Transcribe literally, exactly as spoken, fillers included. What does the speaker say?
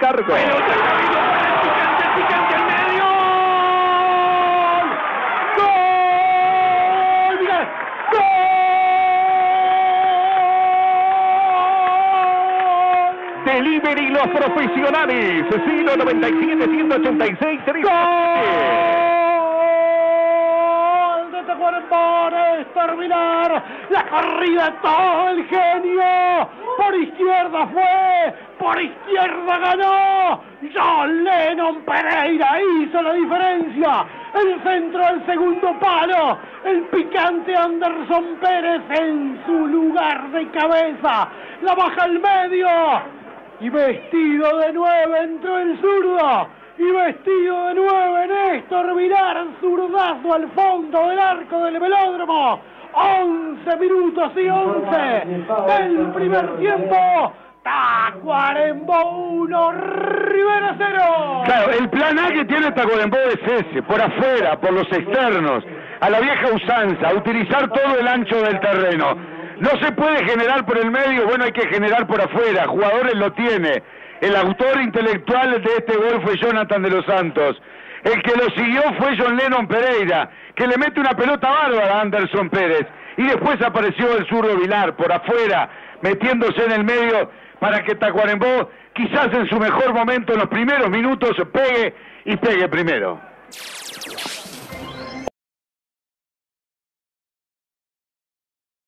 cargo. Pelota picante, picante al medio. ¡Gol! ¡Mira! ¡Gol! Delivery Los Profesionales. cero noventa y siete, ciento ochenta y seis, tres. Es terminar la corrida, todo el genio. Por izquierda fue, por izquierda ganó. John Lennon Pereira hizo la diferencia. El centro al segundo palo. El picante Anderson Pérez en su lugar de cabeza. La baja al medio. Y vestido de nueve entró el zurdo. Y vestido de nueve Néstor Vilar, zurdazo al fondo del arco del velódromo. once minutos y once del primer tiempo. Tacuarembó uno, Rivera cero. Claro, el plan A que tiene Tacuarembó es ese, por afuera, por los externos, a la vieja usanza, utilizar todo el ancho del terreno. No se puede generar por el medio, bueno, hay que generar por afuera, jugadores lo tiene. El autor intelectual de este gol fue Jonathan de los Santos. El que lo siguió fue John Lennon Pereira, que le mete una pelota bárbara a Anderson Pérez. Y después apareció el zurdo Vilar por afuera, metiéndose en el medio para que Tacuarembó, quizás en su mejor momento, en los primeros minutos, pegue y pegue primero.